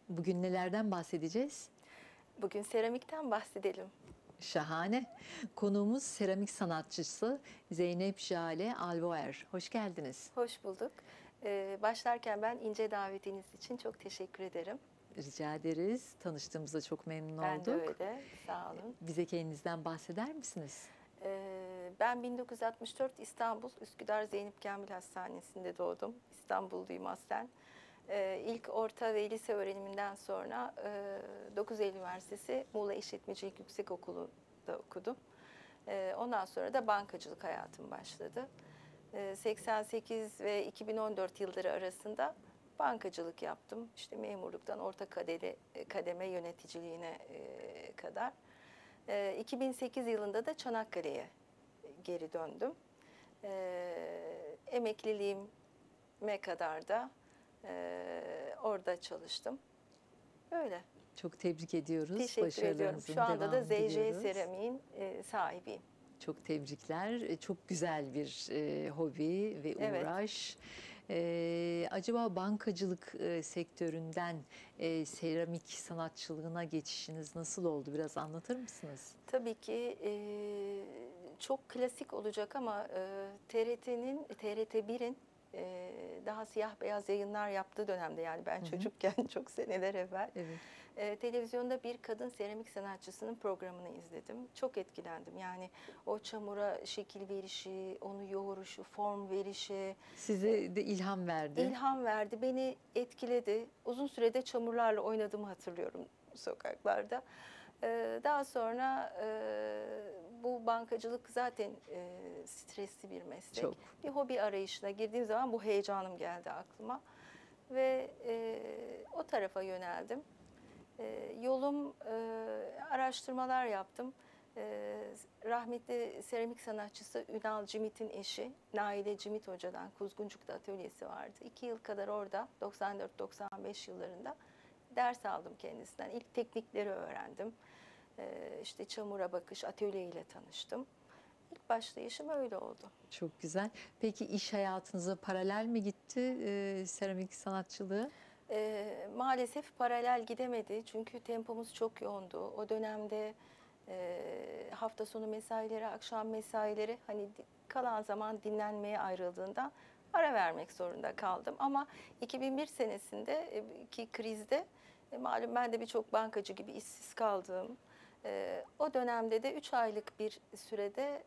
Bugün nelerden bahsedeceğiz? Bugün seramikten bahsedelim. Şahane. Konuğumuz seramik sanatçısı Zeynep Jale Alvoer. Hoş geldiniz. Hoş bulduk. Başlarken ben ince davetiniz için çok teşekkür ederim. Rica ederiz. Tanıştığımızda çok memnun Ben de olduk. öyle. Sağ olun. Bize kendinizden bahseder misiniz? Ben 1964 İstanbul Üsküdar Zeynep Kamil Hastanesi'nde doğdum. İstanbulluyum aslen. İlk orta ve lise öğreniminden sonra 9 Eylül Üniversitesi Muğla İşletmecilik Yüksekokulu'da okudum. Ondan sonra da bankacılık hayatım başladı. 88 ve 2014 yılları arasında bankacılık yaptım. İşte memurluktan orta kademe yöneticiliğine kadar. 2008 yılında da Çanakkale'ye geri döndüm. Emekliliğime kadar da orada çalıştım. Öyle. Çok tebrik ediyoruz. Teşekkür ediyorum. Başarılarınızın Şu anda da devamını ZJ diliyoruz. Seramiğin sahibiyim. Çok tebrikler. Çok güzel bir hobi ve Evet. uğraş. Acaba bankacılık sektöründen seramik sanatçılığına geçişiniz nasıl oldu? Biraz anlatır mısınız? Tabii ki çok klasik olacak ama TRT1'in daha siyah beyaz yayınlar yaptığı dönemde, yani ben çocukken çok seneler evvel, Evet. televizyonda bir kadın seramik sanatçısının programını izledim. Çok etkilendim. Yani o çamura şekil verişi, onu yoğuruşu, form verişi Size de ilham verdi. ilham verdi, beni etkiledi. Uzun sürede çamurlarla oynadığımı hatırlıyorum sokaklarda. Daha sonra bu bankacılık zaten stresli bir meslek. Çok. Bir hobi arayışına girdiğim zaman bu heyecanım geldi aklıma. Ve o tarafa yöneldim. Yolum, araştırmalar yaptım. Rahmetli seramik sanatçısı Ünal Cimit'in eşi Naile Cimit Hoca'dan Kuzguncuk'ta atölyesi vardı. 2 yıl kadar orada 94-95 yıllarında ders aldım kendisinden. İlk teknikleri öğrendim. İşte çamura bakış, atölyeyle tanıştım. İlk başlayışım öyle oldu. Çok güzel. Peki iş hayatınıza paralel mi gitti seramik sanatçılığı? Maalesef paralel gidemedi çünkü tempomuz çok yoğundu. O dönemde hafta sonu mesaileri, akşam mesaileri, hani kalan zaman dinlenmeye ayrıldığından ara vermek zorunda kaldım. Ama 2001 senesinde ki krizde malum ben de birçok bankacı gibi işsiz kaldım. O dönemde de 3 aylık bir sürede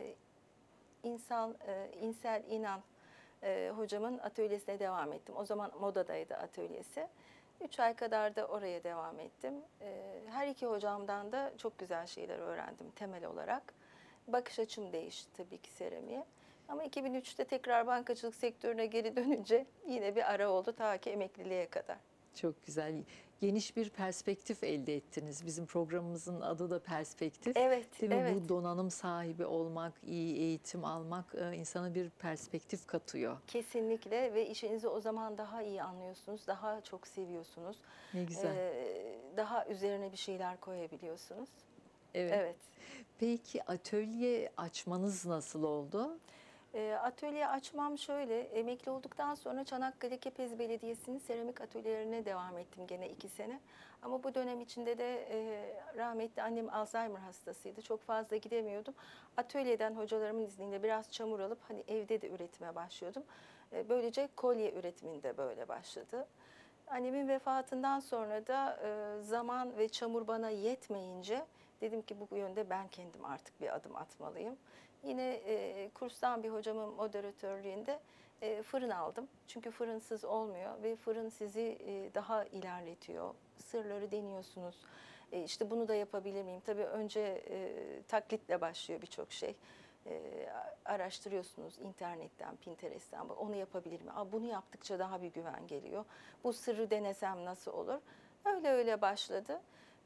İnsel İnan hocamın atölyesine devam ettim. O zaman modadaydı atölyesi. 3 ay kadar da oraya devam ettim. Her iki hocamdan da çok güzel şeyler öğrendim temel olarak. Bakış açım değişti tabii ki seramiğe. Ama 2003'te tekrar bankacılık sektörüne geri dönünce yine bir ara oldu ta ki emekliliğe kadar. Çok güzel. Geniş bir perspektif elde ettiniz. Bizim programımızın adı da perspektif. Evet, Değil mi? evet. Bu donanım sahibi olmak, iyi eğitim almak insana bir perspektif katıyor. Kesinlikle, ve işinizi o zaman daha iyi anlıyorsunuz, daha çok seviyorsunuz. Ne güzel. Daha üzerine bir şeyler koyabiliyorsunuz. Evet. Evet. Peki atölye açmanız nasıl oldu? Atölye açmam şöyle, emekli olduktan sonra Çanakkale Kepez Belediyesi'nin seramik atölyelerine devam ettim gene 2 sene. Ama bu dönem içinde de rahmetli annem Alzheimer hastasıydı. Çok fazla gidemiyordum. Atölyeden hocalarımın izniyle biraz çamur alıp hani evde de üretime başlıyordum. Böylece kolye üretiminde böyle başladı. Annemin vefatından sonra da zaman ve çamur bana yetmeyince dedim ki bu yönde ben kendim artık bir adım atmalıyım. Yine kurstan bir hocamın moderatörlüğünde fırın aldım. Çünkü fırınsız olmuyor ve fırın sizi daha ilerletiyor. Sırları deniyorsunuz. İşte bunu da yapabilir miyim? Tabii önce taklitle başlıyor birçok şey. Araştırıyorsunuz internetten, Pinterest'ten, onu yapabilir mi? Bunu yaptıkça daha bir güven geliyor. Bu sırrı denesem nasıl olur? Öyle öyle başladı.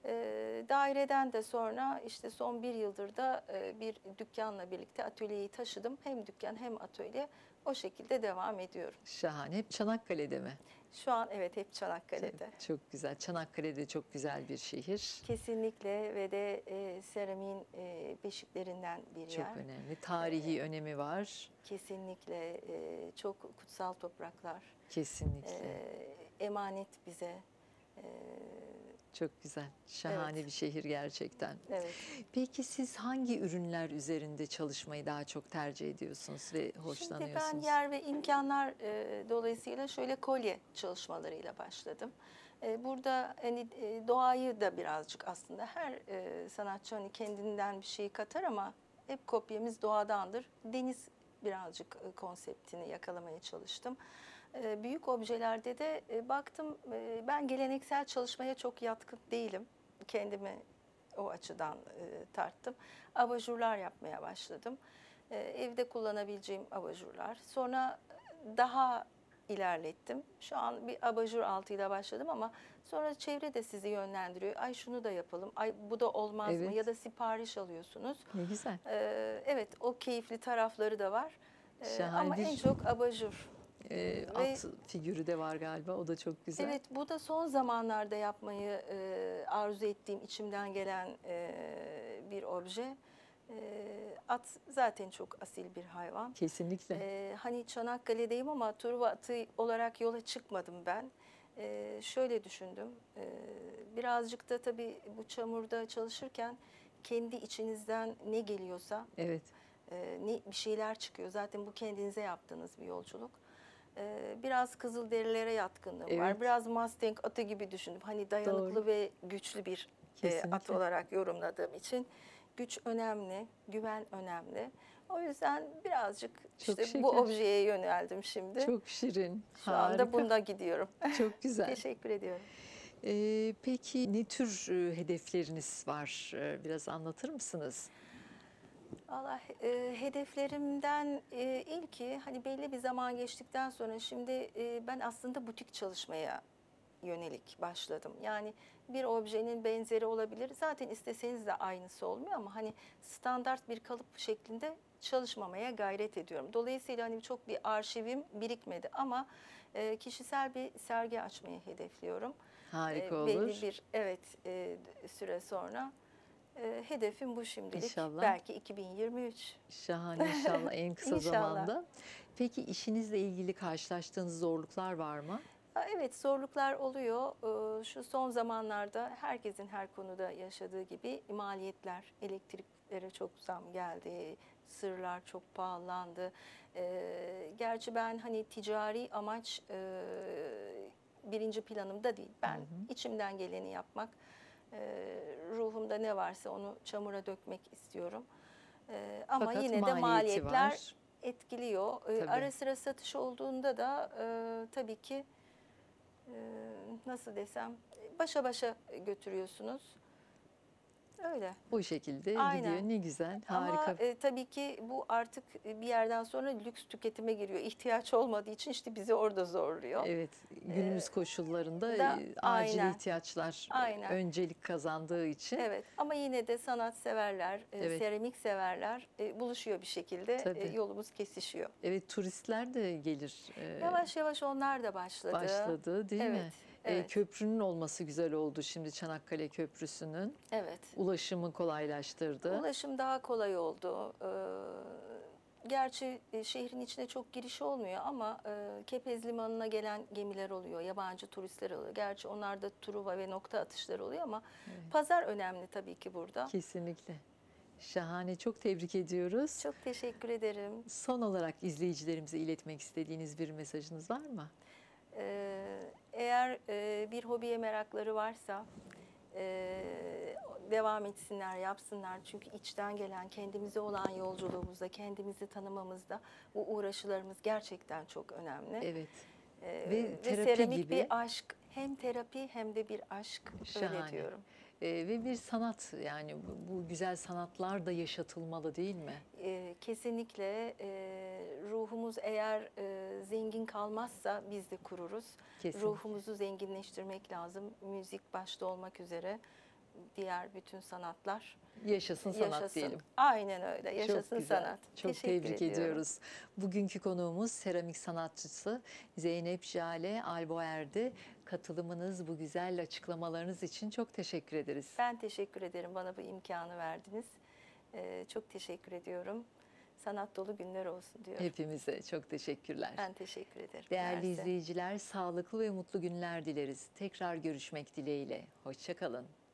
Daireden de sonra işte son 1 yıldır da bir dükkanla birlikte atölyeyi taşıdım. Hem dükkan hem atölye, o şekilde devam ediyorum. Şahane. Hep Çanakkale'de mi? Şu an evet, hep Çanakkale'de. Çok güzel. Çanakkale'de çok güzel bir şehir. Kesinlikle, ve de seramiğin beşiklerinden bir Çok yer. önemli. Tarihi önemi var. Kesinlikle çok kutsal topraklar. Kesinlikle. Emanet bize. E, Çok güzel. Şahane evet, bir şehir gerçekten. evet. Peki siz hangi ürünler üzerinde çalışmayı daha çok tercih ediyorsunuz ve Şimdi ben hoşlanıyorsunuz? yer ve imkanlar dolayısıyla şöyle kolye çalışmalarıyla başladım. Burada hani doğayı da birazcık aslında her sanatçı hani kendinden bir şey katar ama hep kopyamız doğadandır. Deniz birazcık konseptini yakalamaya çalıştım. Büyük objelerde de baktım ben geleneksel çalışmaya çok yatkın değilim. Kendimi o açıdan tarttım. Abajurlar yapmaya başladım. Evde kullanabileceğim abajurlar. Sonra daha ilerlettim. Şu an bir abajur altıyla başladım ama sonra çevre de sizi yönlendiriyor. Ay şunu da yapalım. Ay bu da olmaz mı? Evet, Ya da sipariş alıyorsunuz. ne güzel. Evet, o keyifli tarafları da var. Şahane Ama en bir çok abajur. Ve at figürü de var galiba. O da çok güzel. evet, bu da son zamanlarda yapmayı arzu ettiğim, içimden gelen bir obje. At zaten çok asil bir hayvan. Kesinlikle. Hani Çanakkale'deyim ama Truva atı olarak yola çıkmadım ben. Şöyle düşündüm. Birazcık da tabii bu çamurda çalışırken kendi içinizden ne geliyorsa Evet, ne bir şeyler çıkıyor. Zaten bu kendinize yaptığınız bir yolculuk. Biraz Kızılderililere yatkınlığım evet, var. Biraz Mustang atı gibi düşündüm. Hani doğru. dayanıklı ve güçlü bir at Kesinlikle. olarak yorumladığım için güç önemli, güven önemli. O yüzden birazcık Çok işte bu şeker. objeye yöneldim şimdi. Çok şirin. Şu anda Harika. bunda gidiyorum. Çok güzel. Teşekkür ediyorum. Peki ne tür hedefleriniz var? Biraz anlatır mısınız? Valla hedeflerimden ilki hani belli bir zaman geçtikten sonra şimdi ben aslında butik çalışmaya yönelik başladım. Yani bir objenin benzeri olabilir. Zaten isteseniz de aynısı olmuyor ama hani standart bir kalıp şeklinde çalışmamaya gayret ediyorum. Dolayısıyla hani çok bir arşivim birikmedi ama kişisel bir sergi açmayı hedefliyorum. Harika Belli olur. bir süre sonra. Hedefim bu şimdilik. İnşallah. Belki 2023. Şahane inşallah en kısa İnşallah. zamanda. Peki işinizle ilgili karşılaştığınız zorluklar var mı? Evet, zorluklar oluyor. Şu son zamanlarda herkesin her konuda yaşadığı gibi maliyetler, elektriklere çok zam geldi, sırlar çok pahalandı. Gerçi ben hani ticari amaç birinci planımda değil. Hı Ben hı. içimden geleni yapmak, ruhumda ne varsa onu çamura dökmek istiyorum. Ama Fakat yine de maliyeti maliyetler var. etkiliyor. Tabii. Ara sıra satış olduğunda da tabii ki nasıl desem başa başa götürüyorsunuz. Öyle. O şekilde gidiyor. Aynen. Ne güzel, Ama harika. tabii ki bu artık bir yerden sonra lüks tüketime giriyor. İhtiyaç olmadığı için işte bizi orada zorluyor. Evet, E, günümüz koşullarında da acil aynen, ihtiyaçlar aynen. öncelik kazandığı için. Evet ama yine de sanat severler, Evet, seramik severler buluşuyor bir şekilde tabii. yolumuz kesişiyor. Evet, turistler de gelir. Yavaş yavaş onlar da başladı. Başladı, değil Evet, mi? evet, Köprünün olması güzel oldu şimdi Çanakkale Köprüsü'nün. evet. Ulaşımı kolaylaştırdı. Ulaşım daha kolay oldu. Gerçi şehrin içine çok giriş olmuyor ama Kepez Limanı'na gelen gemiler oluyor, yabancı turistler oluyor. Gerçi onlar da Truva ve nokta atışları oluyor ama Evet, pazar önemli tabii ki burada. kesinlikle. Şahane, çok tebrik ediyoruz. Çok teşekkür ederim. Son olarak izleyicilerimize iletmek istediğiniz bir mesajınız var mı? Eğer bir hobiye merakları varsa devam etsinler, yapsınlar. Çünkü içten gelen, kendimize olan yolculuğumuzda, kendimizi tanımamızda bu uğraşılarımız gerçekten çok önemli. Evet. Ve Ve terapi seramik bir gibi aşk. Hem terapi hem de bir aşk. Öyle şahane. diyorum. Ve bir sanat yani bu güzel sanatlar da yaşatılmalı değil mi? Kesinlikle ruhumuz eğer zengin kalmazsa biz de kururuz. Kesinlikle. Ruhumuzu zenginleştirmek lazım. Müzik başta olmak üzere diğer bütün sanatlar Yaşasın sanat yaşasın. diyelim. Aynen öyle. Çok Yaşasın güzel. sanat. Çok Teşekkür tebrik ediyorum. ediyoruz. Bugünkü konuğumuz seramik sanatçısı Zeynep Jale Alboer'di. Katılımınız, bu güzel açıklamalarınız için çok teşekkür ederiz. Ben teşekkür ederim. Bana bu imkanı verdiniz. Çok teşekkür ediyorum. sanat dolu günler olsun diyorum. Hepimize çok teşekkürler. Ben teşekkür ederim. Değerli Mersi. izleyiciler, sağlıklı ve mutlu günler dileriz. Tekrar görüşmek dileğiyle. Hoşça kalın.